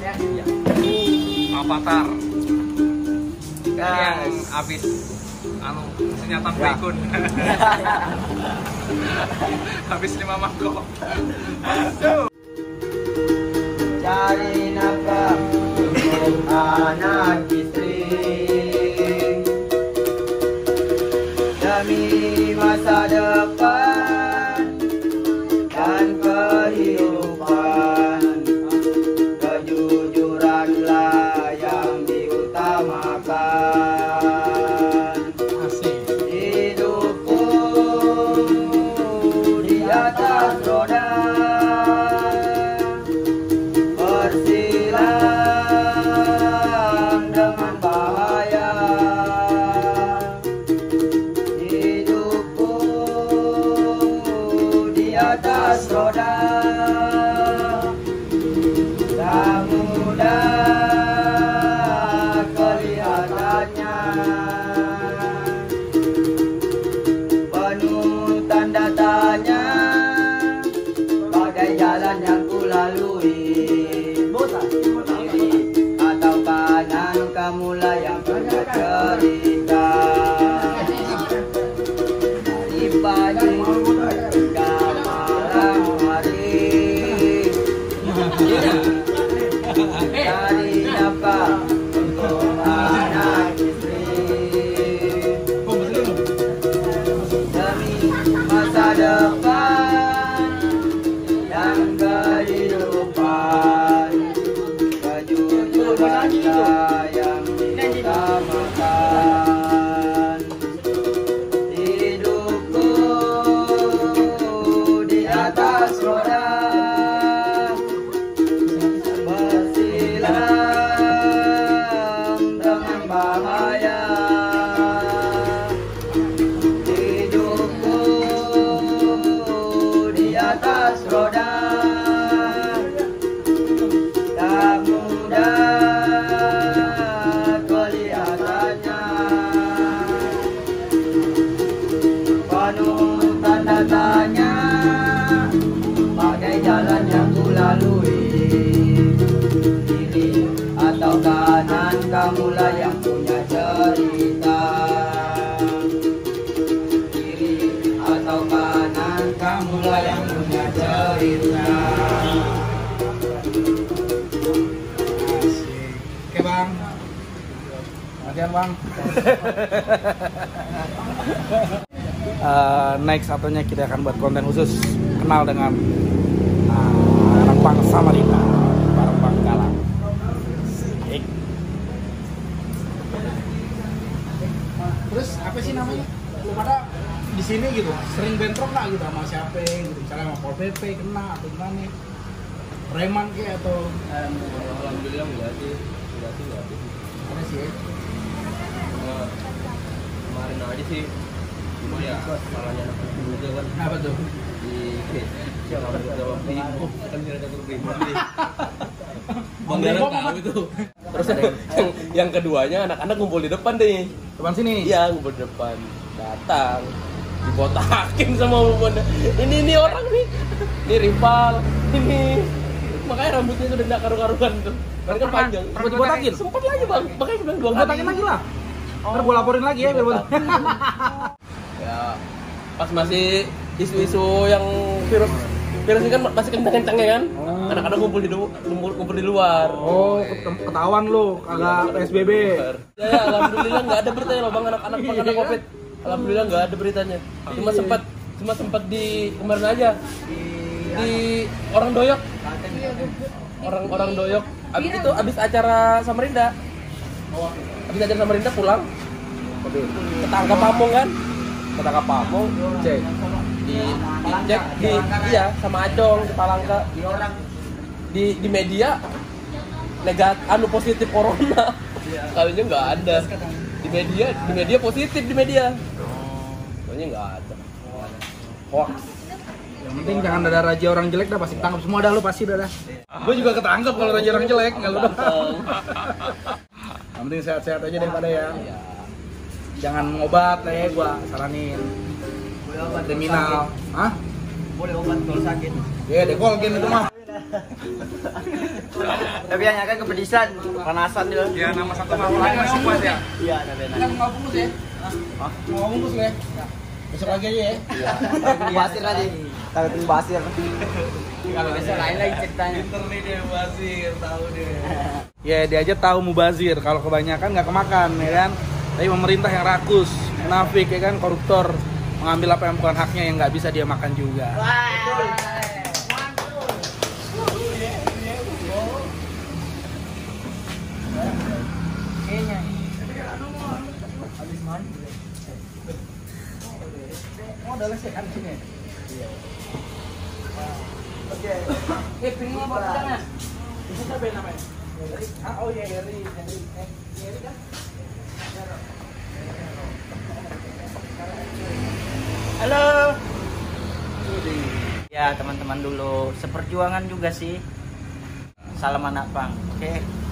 Avatar. Guys, Yang habis senjata pikun. Habis 5 mangkok. cari nafkah untuk anak istri demi masa depan dan kehidupan. Kejujuranlah yang diutamakan. Hidupku di atas roda, bersilang dengan bahaya. Hidupku di atas roda, tak mudah kelihatannya, penuh tanda tanya bagai jalan yang kulalui. Kiri atau kanan, kamulah yang punya cerita. Dari pagi hingga malam hari, cari nafkah untuk anak istri demi masa depan dan kehidupan. Kejujuranlah yang diutamakan. Hidupku di atas roda, bersilang dengan bahaya. Hidupku di atas roda, tak mudah kelihatannya, penuh tanda tanya bagai jalan yang kulalui. Kiri atau kanan, kamulah yang punya cerita. Kiri atau kanan, kamulah yang punya cerita. Oke bang, latihan bang. Next satunya kita akan buat konten khusus kenal dengan anak bang Samarinda bareng Bang Galang. Terus apa sih namanya? Lu pada di sini gitu sering bentrok nggak gitu sama siapa gitu, misalnya sama Pol PP kena atau gimana? Preman kayak atau? Alhamdulillah enggak sih, Ada sih ya. Kemarin aja sih, cuma ya salahnya anak juga kan. Apa tuh? Di siapa jawab di kan kira kata primo nih. Bang Darang tahu itu. Terus ada yang keduanya anak-anak ngumpul di depan deh. Depan sini. Iya, ngumpul di depan. Datang dibotakin sama umumnya. Ini orang nih. Ini rival. Ini makanya rambutnya sudah enggak karu-karuan tuh. Kan panjang. Sempat dibotakin? Sempat lagi bang, makanya bilang 2 kali. Botakin lagi lah. Ntar gue laporin lagi ya biar botakin. Ya, pas masih isu-isu yang virus ini kan masih kencang-kencangnya kan. Anak-anak kumpul di luar. Oh, ketahuan lu kagak PSBB. Ya, alhamdulillah nggak ada beritanya loh bang, anak-anak pada Covid. Alhamdulillah nggak ada beritanya. Cuma sempat di kemarin aja di orang doyok. Orang doyok. Abis acara Samarinda. Abis acara Samarinda pulang. Ketangkap Pamong kan? Ketangkap Pamong. Cek. Dicek iya sama Acong di Palangka. Di media positif corona. Kalinya nggak ada. Di media positif di media. Kalinya nggak ada. Hoax. Yang penting jangan ada raja orang jelek dah, pasti tangkap semua dah lu pasti dah. Gue juga ketangkep kalau raja orang jelek, enggak lu dah. Yang penting sehat-sehat aja daripada ya. Jangan obat lah ya, gua saranin. Boleh obat Terminal. Hah? Boleh obat kalau sakit. Ya, dekolgen itu mah. Tapi hanya kan kepedisan, panasan dia. Ya nama satu mau lagi masih puas ya. Iya, ada benar. Kan mau bungkus ya? Mau bungkus ya? Besok lagi aja ya. Iya. Basir tadi. Tahu basir. Kalau besok lain lagi ceritanya. Pinter nih dia Basir, tahu deh. Ya dia aja tahu mubazir, kalau kebanyakan nggak kemakan ya kan. Tapi pemerintah yang rakus, munafik ya kan, koruptor, mengambil apa yang bukan haknya yang nggak bisa dia makan juga. Oh, udah lesehan sini. Iya. Oke. Piringnya buat jangan. Itu siapa namanya? Oh iya, Heri kan? Halo. Ya teman-teman dulu, seperjuangan juga sih. Salam anak pang. Oke.